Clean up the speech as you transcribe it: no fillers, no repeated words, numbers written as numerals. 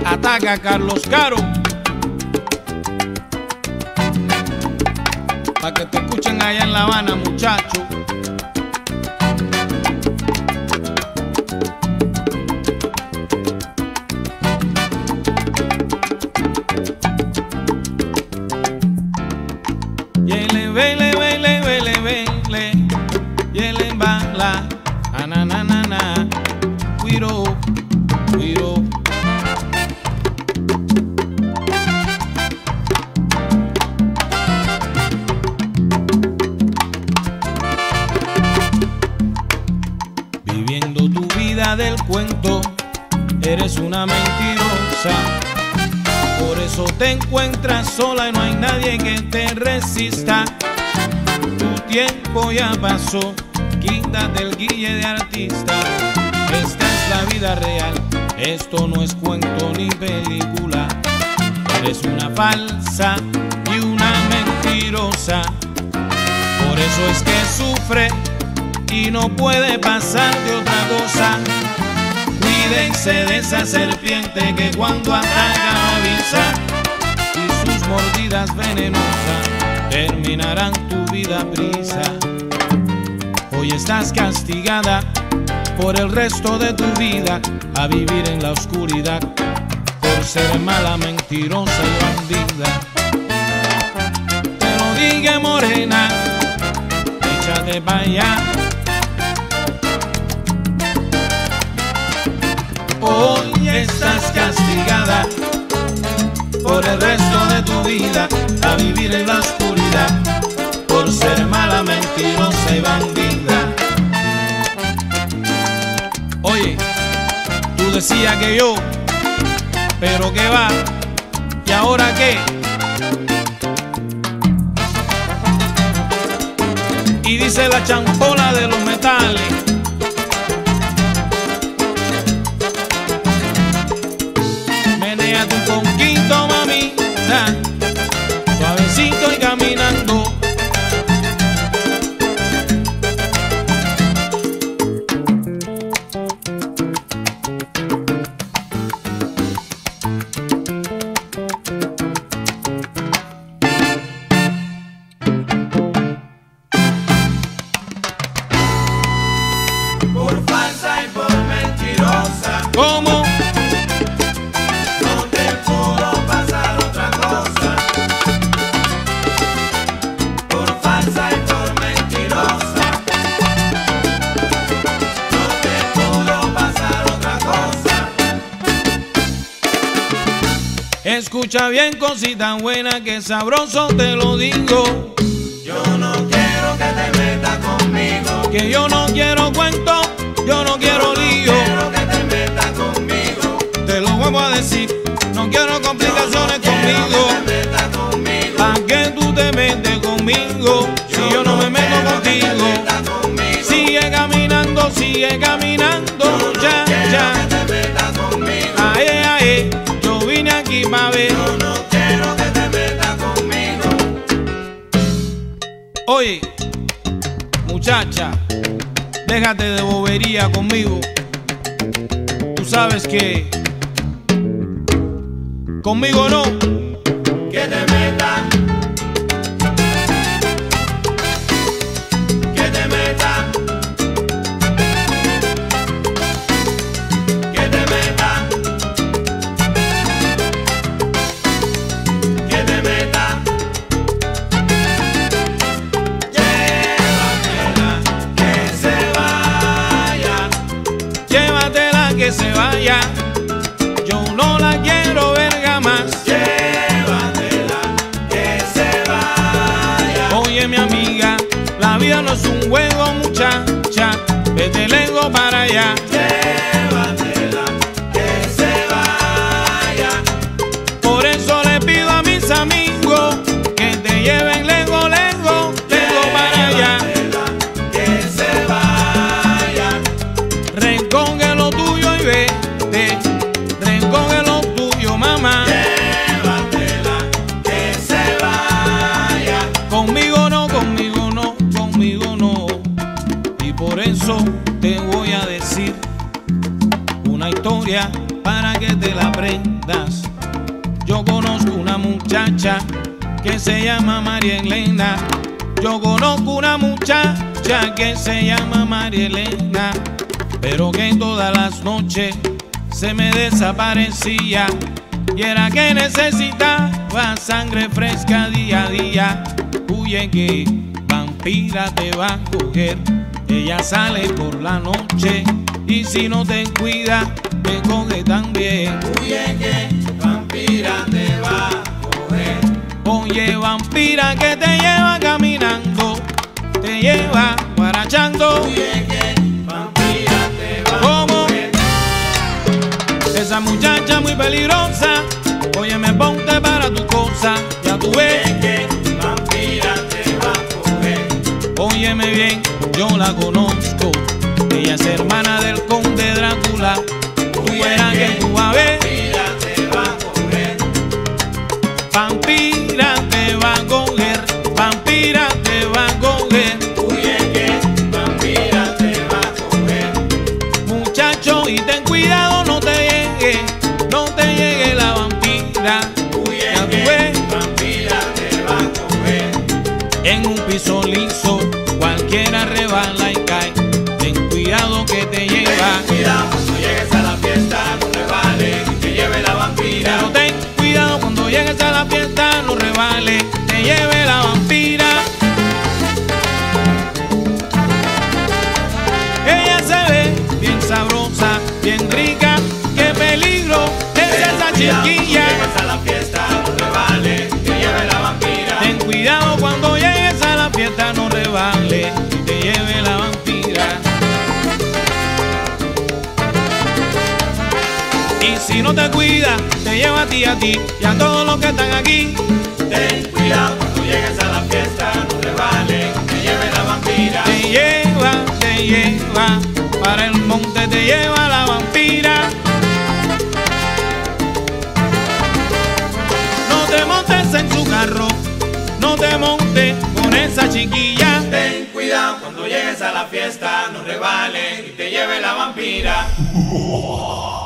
Ataca a Carlos Caro, pa' que te escuchen allá en La Habana, muchacho. Yele, vele, vele, vele, vele, yele, bala, ananana, cuiro, cuiro. Viviendo tu vida del cuento, eres una mentirosa. Por eso te encuentras sola y no hay nadie que te resista. Tu tiempo ya pasó, quítate el guille de artista. Esta es la vida real, esto no es cuento ni película. Eres una falsa y una mentirosa. Por eso es que sufre y no puede pasar de otra cosa. Cuídense de esa serpiente que cuando ataca no avisa, y sus mordidas venenosas terminarán tu vida a prisa. Hoy estás castigada por el resto de tu vida a vivir en la oscuridad por ser mala, mentirosa y bandida. Te lo dije, morena, échate pa' allá. Hoy estás castigada por el resto de tu vida a vivir en la oscuridad por ser mala, mentirosa y bandida. Oye, tú decías que yo, pero qué va, ¿y ahora qué? Y dice la champola de los metales: menéate un poquito, mamita, suavecito y caminando. Por falsa y por mentirosa. ¿Cómo? No te pudo pasar otra cosa. Por falsa y por mentirosa. No te pudo pasar otra cosa. Escucha bien, cosita buena, que sabroso te lo digo. Yo no quiero que te metas conmigo. Que yo no quiero cuento, yo no quiero lío. Quiero que te metas conmigo. Te lo vuelvo a decir, no quiero complicaciones conmigo. Que te metas conmigo. ¿Pa' qué tú te metes conmigo si yo no me meto contigo? Sigue caminando, ya, ya. Que te metas conmigo. Ae, ae, yo vine aquí pa' ver. Yo no quiero que te metas conmigo. Oye, muchacha, déjate de bobería conmigo. Tú sabes que conmigo no. Que te metas. Que te metas. Que te metas. Que te metas. Llévatela, que se vaya. Llévatela que se vaya, yo no la quiero ver jamás. Llévatela, que se vaya. Oye, mi amiga, la vida no es un juego, muchacha, vete lejos para allá. Llévatela, que se vaya. Por eso le pido a mis amigos que te lleven lejos, lejos, lejos para allá. Llévatela, que se vaya. Recoge lo tuyo y vete, recoge lo tuyo, mamá. Llévatela, que se vaya. Conmigo no, conmigo no, conmigo no. Y por eso te voy a decir una historia para para que te la aprendas. Yo conozco una muchacha que se llama María Elena. Yo conozco una muchacha que se llama María Elena, pero que todas las noches se me desaparecía, y era que necesitaba sangre fresca día a día. Huye que vampira te va a coger, ella sale por la noche y si no te cuida te coge también. Huye que vampira te va a coger. Oye, vampira que te lleva caminando, te lleva guarachando. Huye que vampira te va a ¿Cómo? coger. Esa muchacha muy peligrosa, oye, me ponte para tu cosa, ya tú ves. Huye que vampira te va a coger. Óyeme bien, yo la conozco, ella es hermana del conde Drácula. Tú verás que tú vas a ver. Vampira te va a coger. Vampira te va a coger, vampira te va a coger. Huye que vampira te va a coger. Muchacho, y ten cuidado, no te llegue la vampira. Huye Ya tú que ves. vampira te va a coger. En un piso liso cualquiera rebala y cae. Ten cuidado que te lleva. Ten cuidado cuando llegues a la fiesta, no resbales y te lleve la vampira. Pero ten cuidado cuando llegues a la fiesta, no rebale, te lleve la vampira. Ella se ve bien sabrosa, bien rica, qué peligro es esa chiquilla. Cuando llegues a la fiesta, no resbales y te lleve la vampira. Ten cuidado cuando llegues a la fiesta, no rebale y te lleve la vampira. Y si no te cuida, te lleva a ti y a todos los que están aquí. Ten cuidado cuando llegues a la fiesta, no resbales y te lleve la vampira. Te lleva, para el monte te lleva la vampira. No te montes en su carro, no te montes con esa chiquilla. Ten cuidado cuando llegues a la fiesta, no resbales y te lleve la vampira.